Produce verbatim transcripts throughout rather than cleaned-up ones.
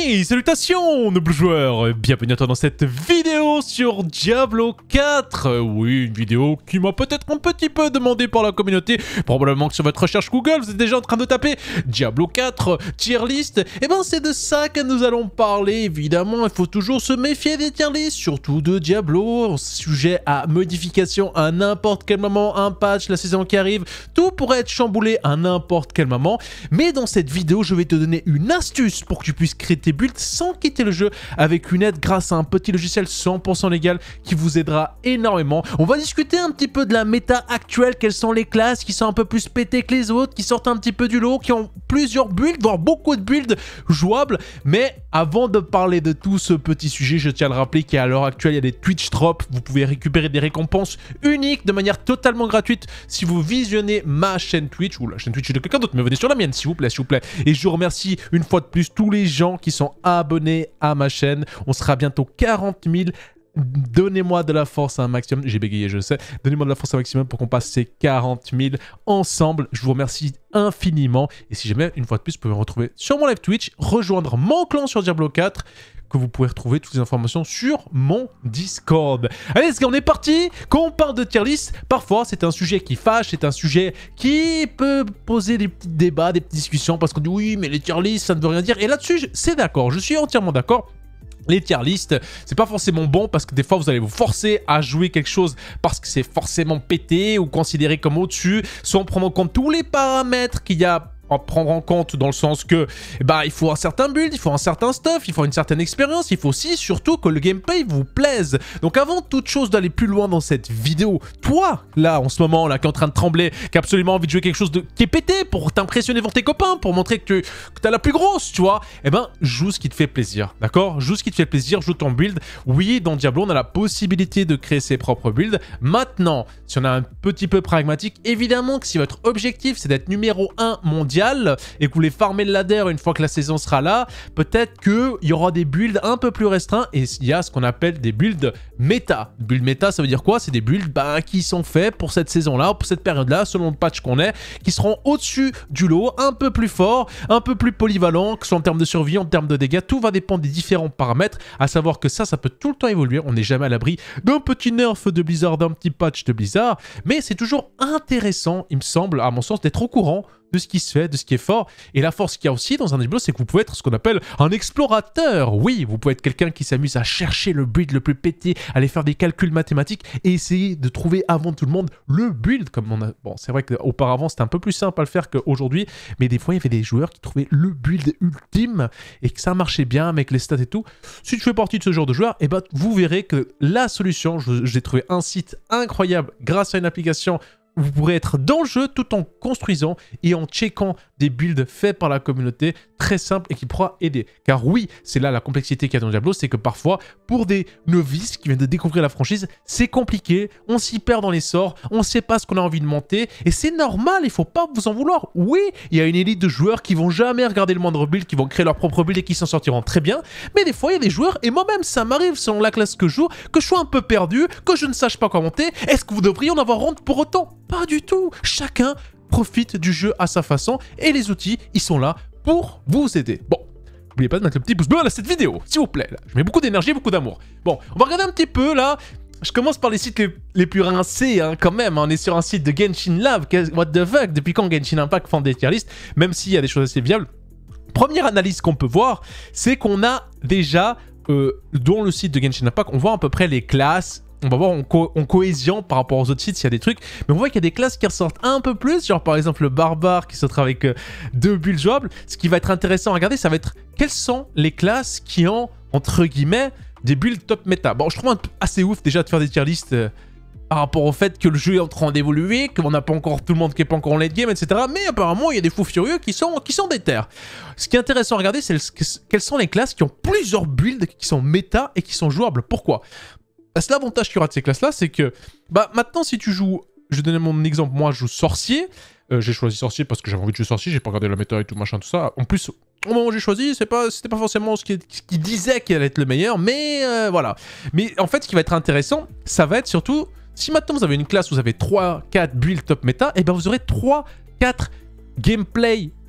Hey, salutations nobles joueurs, bienvenue à toi dans cette vidéo sur Diablo quatre. Oui, une vidéo qui m'a peut-être un petit peu demandé par la communauté. Probablement que sur votre recherche Google, vous êtes déjà en train de taper Diablo quatre, tier list. Et ben c'est de ça que nous allons parler. Évidemment, il faut toujours se méfier des tier lists, surtout de Diablo, sujet à modification à n'importe quel moment, un patch, la saison qui arrive, tout pourrait être chamboulé à n'importe quel moment. Mais dans cette vidéo, je vais te donner une astuce pour que tu puisses créer tes builds sans quitter le jeu avec une aide grâce à un petit logiciel cent pour cent légal qui vous aidera énormément. On va discuter un petit peu de la méta actuelle, quelles sont les classes qui sont un peu plus pétées que les autres, qui sortent un petit peu du lot, qui ont plusieurs builds, voire beaucoup de builds jouables. Mais avant de parler de tout ce petit sujet, je tiens à le rappeler qu'à l'heure actuelle, il y a des Twitch drops, vous pouvez récupérer des récompenses uniques de manière totalement gratuite si vous visionnez ma chaîne Twitch, ou la chaîne Twitch de quelqu'un d'autre, mais venez sur la mienne s'il vous plaît, s'il vous plaît. Et je remercie une fois de plus tous les gens qui sont abonnés à ma chaîne. On sera bientôt quarante mille. Donnez-moi de la force un maximum. J'ai bégayé, je sais. Donnez-moi de la force un maximum pour qu'on passe ces quarante mille ensemble. Je vous remercie infiniment. Et si jamais, une fois de plus, vous pouvez me retrouver sur mon live Twitch, rejoindre mon clan sur Diablo quatre, que vous pouvez retrouver toutes les informations sur mon Discord. Allez, let's go, on est parti. Quand on parle de tier list, parfois c'est un sujet qui fâche, c'est un sujet qui peut poser des petits débats, des petites discussions, parce qu'on dit oui, mais les tier list, ça ne veut rien dire. Et là-dessus, c'est d'accord, je suis entièrement d'accord. Les tier list, c'est pas forcément bon parce que des fois vous allez vous forcer à jouer quelque chose parce que c'est forcément pété ou considéré comme au-dessus, sans prendre en compte tous les paramètres qu'il y a à prendre en compte, dans le sens que bah, il faut un certain build, il faut un certain stuff, il faut une certaine expérience, il faut aussi surtout que le gameplay vous plaise. Donc avant toute chose d'aller plus loin dans cette vidéo, toi là en ce moment là qui est en train de trembler, qui a absolument envie de jouer quelque chose de... qui est pété pour t'impressionner devant tes copains, pour montrer que tu que as la plus grosse, tu vois, et eh ben joue ce qui te fait plaisir, d'accord? Joue ce qui te fait plaisir, joue ton build. Oui, dans Diablo on a la possibilité de créer ses propres builds. Maintenant, si on a un petit peu pragmatique, évidemment que si votre objectif c'est d'être numéro un mondial et que vous voulez farmer le ladder une fois que la saison sera là, peut-être qu'il y aura des builds un peu plus restreints et il y a ce qu'on appelle des builds méta. Build méta, ça veut dire quoi? C'est des builds bah, qui sont faits pour cette saison-là, pour cette période-là, selon le patch qu'on est, qui seront au-dessus du lot, un peu plus forts, un peu plus polyvalents, que ce soit en termes de survie, en termes de dégâts, tout va dépendre des différents paramètres, à savoir que ça, ça peut tout le temps évoluer, on n'est jamais à l'abri d'un petit nerf de Blizzard, d'un petit patch de Blizzard, mais c'est toujours intéressant, il me semble, à mon sens, d'être au courant de ce qui se fait, de ce qui est fort. Et la force qu'il y a aussi dans un Diablo, c'est que vous pouvez être ce qu'on appelle un explorateur. Oui, vous pouvez être quelqu'un qui s'amuse à chercher le build le plus pété, aller faire des calculs mathématiques et essayer de trouver avant tout le monde le build. Comme on a... Bon, c'est vrai qu'auparavant, c'était un peu plus simple à le faire qu'aujourd'hui, mais des fois, il y avait des joueurs qui trouvaient le build ultime et que ça marchait bien avec les stats et tout. Si tu fais partie de ce genre de joueur, eh ben, vous verrez que la solution, j'ai trouvé un site incroyable grâce à une application. Vous pourrez être dans le jeu tout en construisant et en checkant des builds faits par la communauté, très simple et qui pourra aider. Car oui, c'est là la complexité qu'il y a dans Diablo, c'est que parfois, pour des novices qui viennent de découvrir la franchise, c'est compliqué, on s'y perd dans les sorts, on ne sait pas ce qu'on a envie de monter, et c'est normal, il ne faut pas vous en vouloir. Oui, il y a une élite de joueurs qui vont jamais regarder le moindre build, qui vont créer leur propre build et qui s'en sortiront très bien, mais des fois, il y a des joueurs, et moi-même, ça m'arrive selon la classe que je joue, que je sois un peu perdu, que je ne sache pas quoi monter. Est-ce que vous devriez en avoir honte pour autant? Pas du tout. Chacun profite du jeu à sa façon et les outils, ils sont là pour vous aider. Bon, n'oubliez pas de mettre le petit pouce bleu à cette vidéo, s'il vous plaît. Là. Je mets beaucoup d'énergie, beaucoup d'amour. Bon, on va regarder un petit peu là. Je commence par les sites les, les plus rincés hein, quand même. On est sur un site de Genshin Lab. What the fuck? Depuis quand Genshin Impact font des tier lists? Même s'il y a des choses assez viables. Première analyse qu'on peut voir, c'est qu'on a déjà, euh, dans le site de Genshin Impact, on voit à peu près les classes. On va voir en, co en cohésion par rapport aux autres sites s'il y a des trucs. Mais on voit qu'il y a des classes qui ressortent un peu plus. Genre par exemple le barbare qui sortira avec euh, deux builds jouables. Ce qui va être intéressant à regarder, ça va être quelles sont les classes qui ont, entre guillemets, des builds top méta. Bon, je trouve assez ouf déjà de faire des tier lists euh, par rapport au fait que le jeu est en train d'évoluer, qu'on n'a pas encore tout le monde qui n'est pas encore en late game, et cetera. Mais apparemment, il y a des fous furieux qui sont, qui sont déter. Ce qui est intéressant à regarder, c'est quelles sont les classes qui ont plusieurs builds qui sont méta et qui sont jouables. Pourquoi ? L'avantage qu'il y aura de ces classes-là, c'est que bah, maintenant, si tu joues... Je vais donner mon exemple. Moi, je joue sorcier. Euh, j'ai choisi sorcier parce que j'avais envie de jouer sorcier. J'ai pas regardé la méta et tout, machin, tout ça. En plus, au moment où j'ai choisi, c'était pas, pas forcément ce qui, ce qui disait qu'il allait être le meilleur. Mais euh, voilà. Mais en fait, ce qui va être intéressant, ça va être surtout... Si maintenant, vous avez une classe où vous avez trois quatre builds top méta, et ben vous aurez trois quatre gameplay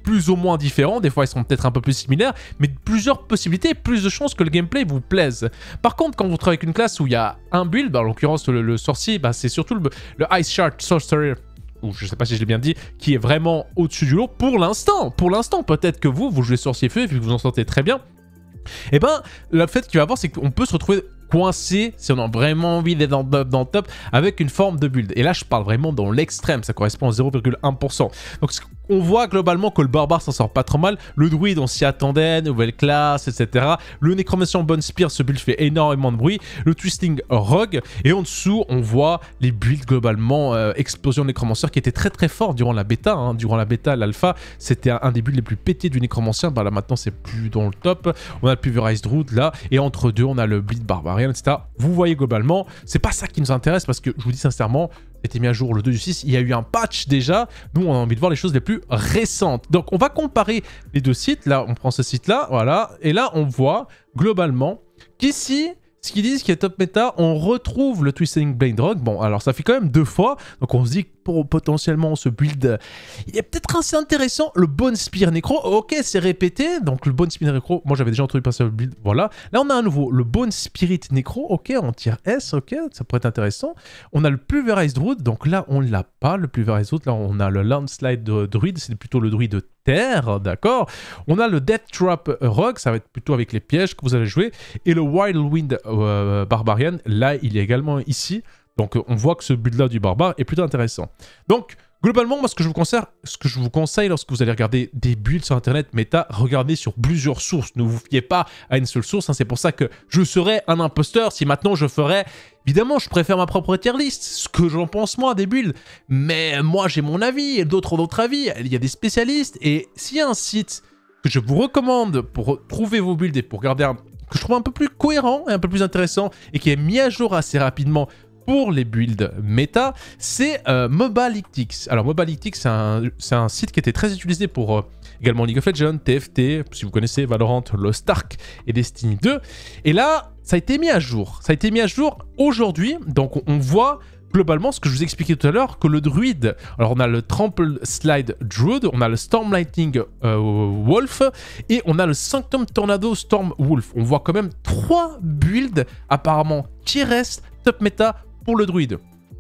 plus ou moins différents, des fois ils sont peut-être un peu plus similaires, mais plusieurs possibilités et plus de chances que le gameplay vous plaise. Par contre, quand vous travaillez avec une classe où il y a un build, en l'occurrence le, le sorcier, bah, c'est surtout le, le Ice Shard Sorcerer, ou je sais pas si je l'ai bien dit, qui est vraiment au-dessus du lot pour l'instant. Pour l'instant, peut-être que vous, vous jouez sorcier feu, vu que vous en sortez très bien. Et ben, le fait qu'il va y avoir, c'est qu'on peut se retrouver coincé, si on a vraiment envie d'être dans, dans, dans le top, avec une forme de build. Et là, je parle vraiment dans l'extrême, ça correspond à zéro virgule un pour cent. Donc, on voit globalement que le barbare s'en sort pas trop mal. Le druide, on s'y attendait, nouvelle classe, et cetera. Le nécromancien Bone Spear, ce build fait énormément de bruit. Le twisting rogue. Et en dessous, on voit les builds globalement euh, explosion nécromancien qui était très très fort durant la bêta. Hein. Durant la bêta, l'alpha, c'était un, un des builds les plus pétés du nécromancien. Bah là, maintenant, c'est plus dans le top. On a le Pulverized Druid là. Et entre deux, on a le bleed barbarian, et cetera. Vous voyez globalement, c'est pas ça qui nous intéresse parce que je vous dis sincèrement, c'était mis à jour le deux du six, il y a eu un patch déjà. Nous, on a envie de voir les choses les plus récentes. Donc, on va comparer les deux sites. Là, on prend ce site-là, voilà. Et là, on voit globalement qu'ici, ce qu'ils disent qui est top méta, on retrouve le Twisting Blade Rogue. Bon, alors ça fait quand même deux fois. Donc, on se dit que pour potentiellement ce build, il est peut-être assez intéressant. Le Bone Spear Necro, ok, c'est répété. Donc, le Bone Spear Necro, moi, j'avais déjà entendu passer le build. Voilà. Là, on a un nouveau. Le Bone Spirit Necro, ok, en tier S, ok, ça pourrait être intéressant. On a le Pulverized Druid. Donc là, on ne l'a pas, le Pulverized Druid. Là, on a le Landslide Druid. C'est plutôt le druide de terre, d'accord. On a le Death Trap Rogue. Ça va être plutôt avec les pièges que vous allez jouer. Et le Wild Wind euh, Barbarian, là, il est également ici. Donc, on voit que ce build-là du barbare est plutôt intéressant. Donc, globalement, moi, ce que je vous conseille, ce que je vous conseille lorsque vous allez regarder des builds sur Internet méta, regardez sur plusieurs sources. Ne vous fiez pas à une seule source. Hein. C'est pour ça que je serais un imposteur si maintenant je ferais... Évidemment, je préfère ma propre tier list, ce que j'en pense moi des builds. Mais moi, j'ai mon avis et d'autres ont d'autres avis. Il y a des spécialistes. Et s'il y a un site que je vous recommande pour trouver vos builds et pour regarder un... que je trouve un peu plus cohérent et un peu plus intéressant et qui est mis à jour assez rapidement pour les builds méta, c'est euh, Mobalytics. Alors Mobalytics, c'est un, un site qui était très utilisé pour euh, également League of Legends, T F T, si vous connaissez Valorant, Lost Ark et Destiny deux. Et là, ça a été mis à jour. Ça a été mis à jour aujourd'hui, donc on, on voit globalement ce que je vous expliquais tout à l'heure, que le druide, alors on a le Trample Slide Druid, on a le Storm Lightning euh, Wolf, et on a le Sanctum Tornado Storm Wolf. On voit quand même trois builds apparemment qui restent top méta pour le druide.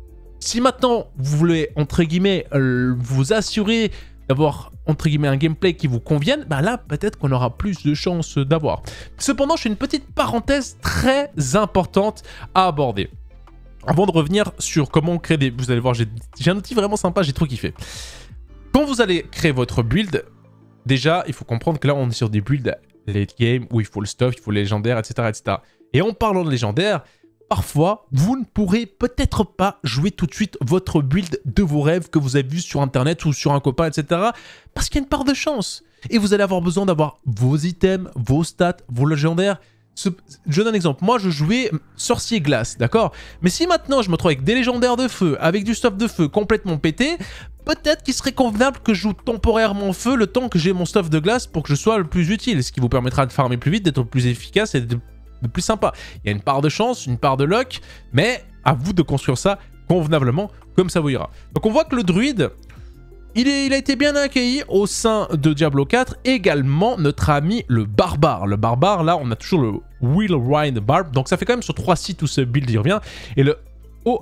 Si maintenant vous voulez, entre guillemets, euh, vous assurer d'avoir, entre guillemets, un gameplay qui vous convienne, bah là, peut-être qu'on aura plus de chances d'avoir. Cependant, je fais une petite parenthèse très importante à aborder. Avant de revenir sur comment créer des... Vous allez voir, j'ai un outil vraiment sympa, j'ai trop kiffé. Quand vous allez créer votre build, déjà, il faut comprendre que là, on est sur des builds late game où il faut le stuff, il faut le légendaire, et cetera, et cetera. Et en parlant de légendaire, parfois, vous ne pourrez peut-être pas jouer tout de suite votre build de vos rêves que vous avez vu sur Internet ou sur un copain, et cetera. Parce qu'il y a une part de chance. Et vous allez avoir besoin d'avoir vos items, vos stats, vos légendaires. Ce... Je donne un exemple. Moi, je jouais sorcier glace, d'accord? Mais si maintenant, je me trouve avec des légendaires de feu, avec du stuff de feu complètement pété, peut-être qu'il serait convenable que je joue temporairement feu le temps que j'ai mon stuff de glace pour que je sois le plus utile. Ce qui vous permettra de farmer plus vite, d'être plus efficace et de de plus sympa. Il y a une part de chance, une part de luck, mais à vous de construire ça convenablement, comme ça vous ira. Donc on voit que le druide, il, est, il a été bien accueilli au sein de Diablo quatre. Également notre ami le barbare. Le barbare, là, on a toujours le Whirlwind Barb. Donc ça fait quand même sur trois sites où ce build y revient. Et le O...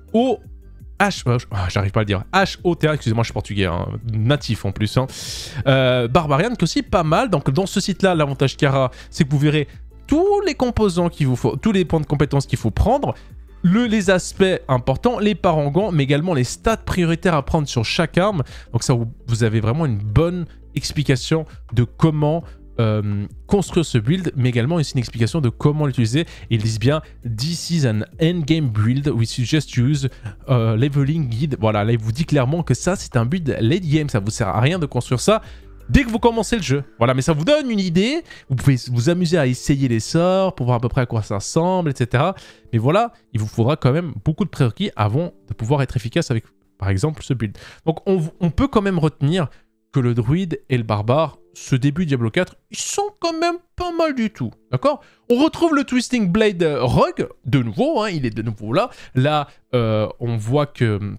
O H... Ah, j'arrive pas à le dire. H O T A, excusez-moi, je suis portugais, hein, natif en plus. Hein. Euh, Barbarian, qui est aussi pas mal. Donc dans ce site-là, l'avantage qu'il y aura, c'est que vous verrez tous les composants qu'il vous faut, tous les points de compétences qu'il faut prendre, le, les aspects importants, les parangons, mais également les stats prioritaires à prendre sur chaque arme. Donc ça, vous, vous avez vraiment une bonne explication de comment euh, construire ce build, mais également aussi une explication de comment l'utiliser. Ils disent bien « This is an endgame build, we suggest use uh, leveling guide ». Voilà, là, il vous dit clairement que ça, c'est un build late game, ça vous sert à rien de construire ça dès que vous commencez le jeu. Voilà, mais ça vous donne une idée. Vous pouvez vous amuser à essayer les sorts pour voir à peu près à quoi ça ressemble, et cetera. Mais voilà, il vous faudra quand même beaucoup de prérequis avant de pouvoir être efficace avec, par exemple, ce build. Donc, on, on peut quand même retenir que le druide et le barbare, ce début Diablo quatre, ils sont quand même pas mal du tout. D'accord? On retrouve le Twisting Blade Rogue, de nouveau, hein, il est de nouveau là. Là, euh, on voit que...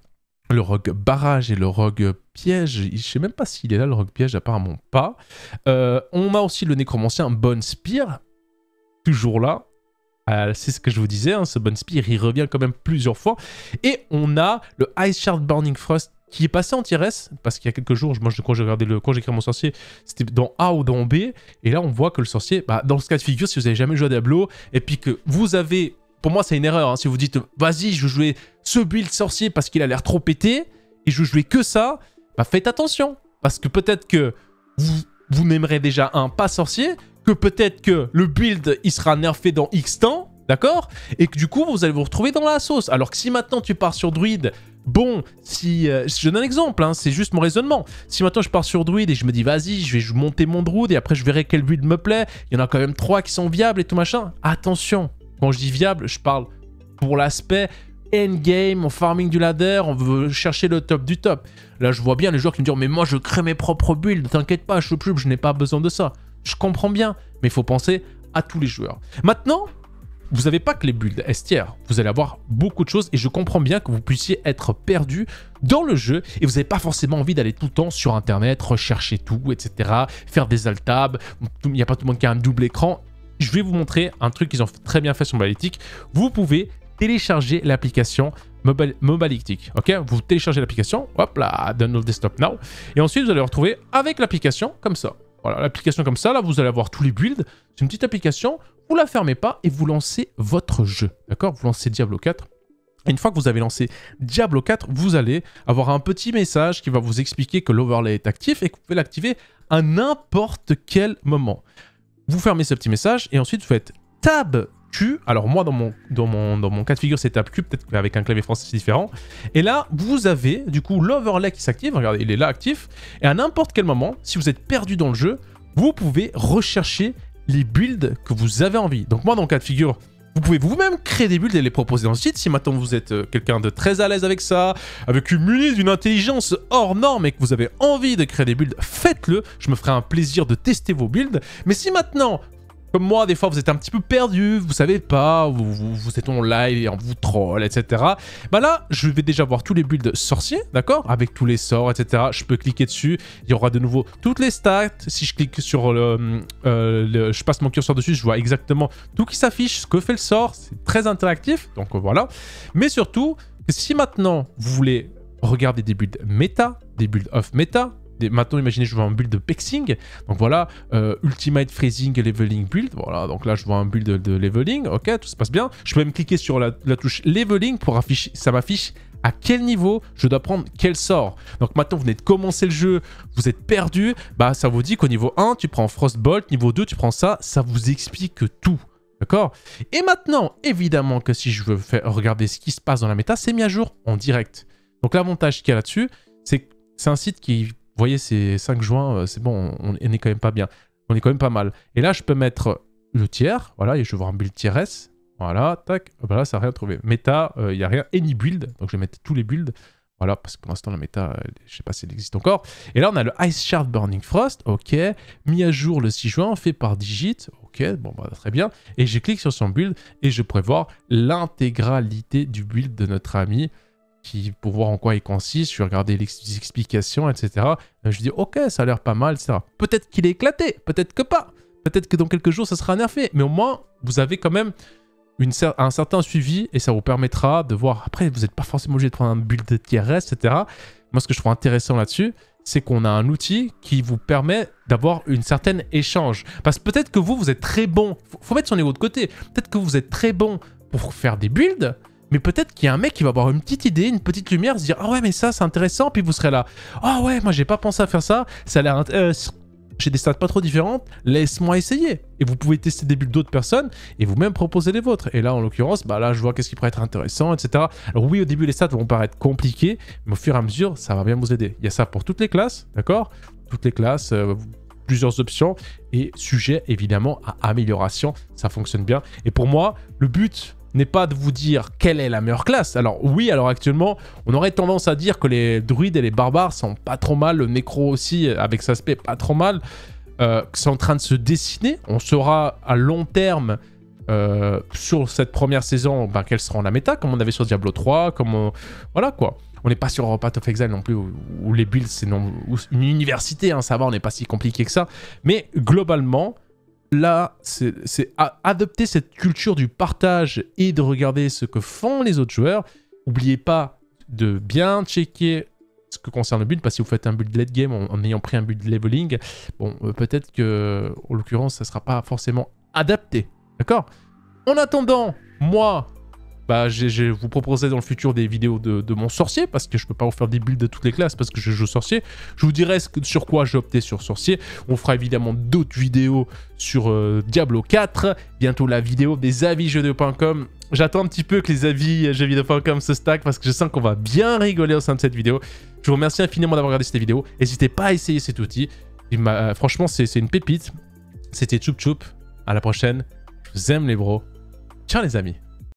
le rogue barrage et le rogue piège. Je sais même pas s'il est là, le rogue piège, apparemment pas. Euh, on a aussi le nécromancien Bone Spear, toujours là. Euh, c'est ce que je vous disais, hein, ce Bone Spear, il revient quand même plusieurs fois. Et on a le Ice Shard Burning Frost qui est passé en tier S, parce qu'il y a quelques jours, moi, quand j'ai regardé le, quand j'ai créé mon sorcier, c'était dans A ou dans B. Et là, on voit que le sorcier, bah, dans ce cas de figure, si vous avez jamais joué à Diablo, et puis que vous avez... Pour moi, c'est une erreur, hein, si vous dites, vas-y, je veux jouer ce build sorcier parce qu'il a l'air trop pété, et je veux jouer que ça, bah faites attention. Parce que peut-être que vous, vous n'aimerez déjà un pas sorcier, que peut-être que le build, il sera nerfé dans X temps, d'accord? Et que du coup, vous allez vous retrouver dans la sauce. Alors que si maintenant tu pars sur druide, bon, si... Euh, je donne un exemple, hein, c'est juste mon raisonnement. Si maintenant je pars sur druide et je me dis, vas-y, je vais monter mon druide et après je verrai quel build me plaît, il y en a quand même trois qui sont viables et tout machin. Attention, quand je dis viable, je parle pour l'aspect endgame, en farming du ladder, on veut chercher le top du top. Là, je vois bien les joueurs qui me disent, mais moi je crée mes propres builds, t'inquiète pas, je, je, je n'ai pas besoin de ça. Je comprends bien, mais il faut penser à tous les joueurs. Maintenant, vous n'avez pas que les builds S tier, vous allez avoir beaucoup de choses et je comprends bien que vous puissiez être perdu dans le jeu et vous n'avez pas forcément envie d'aller tout le temps sur internet, rechercher tout, et cetera. Faire des alt-tabs, il n'y a pas tout le monde qui a un double écran. Je vais vous montrer un truc qu'ils ont très bien fait sur Mobalytic. Vous pouvez télécharger l'application Mobalytic, ok? Vous téléchargez l'application, hop là, download desktop now, et ensuite vous allez vous retrouver avec l'application comme ça. Voilà, l'application comme ça, là vous allez avoir tous les builds. C'est une petite application, vous la fermez pas et vous lancez votre jeu, d'accord? Vous lancez Diablo quatre. Et une fois que vous avez lancé Diablo quatre, vous allez avoir un petit message qui va vous expliquer que l'overlay est actif et que vous pouvez l'activer à n'importe quel moment. Vous fermez ce petit message et ensuite vous faites Tab Q. Alors moi, dans mon, dans mon, dans mon cas de figure, c'est Tab Q, peut-être qu'avec un clavier français, c'est différent. Et là, vous avez du coup l'overlay qui s'active. Regardez, il est là actif. Et à n'importe quel moment, si vous êtes perdu dans le jeu, vous pouvez rechercher les builds que vous avez envie. Donc moi, dans le cas de figure, vous pouvez vous-même créer des builds et les proposer dans le site. Si maintenant vous êtes euh, quelqu'un de très à l'aise avec ça, avec une muni d'une intelligence hors norme et que vous avez envie de créer des builds, faites-le. Je me ferai un plaisir de tester vos builds. Mais si maintenant, comme moi, des fois, vous êtes un petit peu perdu, vous savez pas, vous, vous, vous êtes en live et on vous troll, et cetera. Bah là, je vais déjà voir tous les builds sorciers, d'accord? Avec tous les sorts, et cetera. Je peux cliquer dessus. Il y aura de nouveau toutes les stats. Si je clique sur le... Euh, le je passe mon curseur dessus, je vois exactement tout qui s'affiche, ce que fait le sort. C'est très interactif, donc voilà. Mais surtout, si maintenant, vous voulez regarder des builds méta, des builds off méta, Des, maintenant, imaginez, je vois un build de Pexing. Donc voilà, euh, Ultimate Freezing et Leveling build. Voilà, donc là, je vois un build de, de Leveling. Ok, tout se passe bien. Je peux même cliquer sur la, la touche Leveling pour afficher, ça m'affiche à quel niveau je dois prendre quel sort. Donc maintenant, vous venez de commencer le jeu, vous êtes perdu. Bah, ça vous dit qu'au niveau un, tu prends Frostbolt. Niveau deux, tu prends ça. Ça vous explique tout. D'accord? Et maintenant, évidemment que si je veux faire, regarder ce qui se passe dans la méta, c'est mis à jour en direct. Donc l'avantage qu'il y a là-dessus, c'est que c'est un site qui... Vous voyez, c'est cinq juin, c'est bon, on, on est quand même pas bien. On est quand même pas mal. Et là, je peux mettre le tiers. Voilà, et je vais voir un build tier S. Voilà, tac. Voilà, ça n'a rien trouvé. Méta, il euh, n'y a rien. Any build. Donc, je vais mettre tous les builds. Voilà, parce que pour l'instant, la méta, euh, je ne sais pas si elle existe encore. Et là, on a le Ice Shard Burning Frost. OK. Mis à jour le six juin, fait par Digit. OK, bon, bah, très bien. Et je clique sur son build et je pourrais voir l'intégralité du build de notre ami. Qui, pour voir en quoi il consiste, je vais regarder les explications, et cetera. Je dis, ok, ça a l'air pas mal, et cetera. Peut-être qu'il est éclaté, peut-être que pas. Peut-être que dans quelques jours, ça sera nerfé. Mais au moins, vous avez quand même une cer un certain suivi et ça vous permettra de voir. Après, vous n'êtes pas forcément obligé de prendre un build de tier S, et cetera. Moi, ce que je trouve intéressant là-dessus, c'est qu'on a un outil qui vous permet d'avoir une certaine échange. Parce que peut-être que vous, vous êtes très bon. Faut, faut mettre son ego de côté. Peut-être que vous êtes très bon pour faire des builds. Mais peut-être qu'il y a un mec qui va avoir une petite idée, une petite lumière, se dire « Ah ouais, mais ça, c'est intéressant », puis vous serez là « Ah ouais, moi, j'ai pas pensé à faire ça, ça a l'air... Euh, j'ai des stats pas trop différentes, laisse-moi essayer ». Et vous pouvez tester des builds d'autres personnes et vous-même proposer les vôtres. Et là, en l'occurrence, bah là, je vois qu'est-ce qui pourrait être intéressant, et cetera. Alors oui, au début, les stats vont paraître compliqués, mais au fur et à mesure, ça va bien vous aider. Il y a ça pour toutes les classes, d'accord? Toutes les classes... Euh, plusieurs options et sujet évidemment à amélioration, ça fonctionne bien. Et pour moi, le but n'est pas de vous dire quelle est la meilleure classe. Alors oui, alors actuellement, on aurait tendance à dire que les druides et les barbares sont pas trop mal, le nécro aussi, avec cet aspect pas trop mal. Euh, c'est en train de se dessiner. On saura à long terme, euh, sur cette première saison, ben, quelle sera la méta, comme on avait sur Diablo trois, comme on... voilà quoi. On n'est pas sur Path of Exile non plus, où, où les builds, c'est non, une université, hein, ça va, on n'est pas si compliqué que ça. Mais globalement, là, c'est adopter cette culture du partage et de regarder ce que font les autres joueurs. N'oubliez pas de bien checker ce que concerne le build, parce que si vous faites un build late game en, en ayant pris un build leveling, bon, euh, peut-être que, en l'occurrence, ça ne sera pas forcément adapté. D'accord? En attendant, moi, bah, je vais vous proposer dans le futur des vidéos de, de mon sorcier, parce que je ne peux pas vous faire des builds de toutes les classes, parce que je joue sorcier. Je vous dirai ce que, sur quoi j'ai opté sur sorcier. On fera évidemment d'autres vidéos sur euh, Diablo quatre. Bientôt la vidéo des avis jeux vidéo point com. J'attends un petit peu que les avis jeux vidéo point com se stack, parce que je sens qu'on va bien rigoler au sein de cette vidéo. Je vous remercie infiniment d'avoir regardé cette vidéo. N'hésitez pas à essayer cet outil. Euh, franchement, c'est une pépite. C'était Choup Choup. À la prochaine. Je vous aime les bros. Ciao les amis.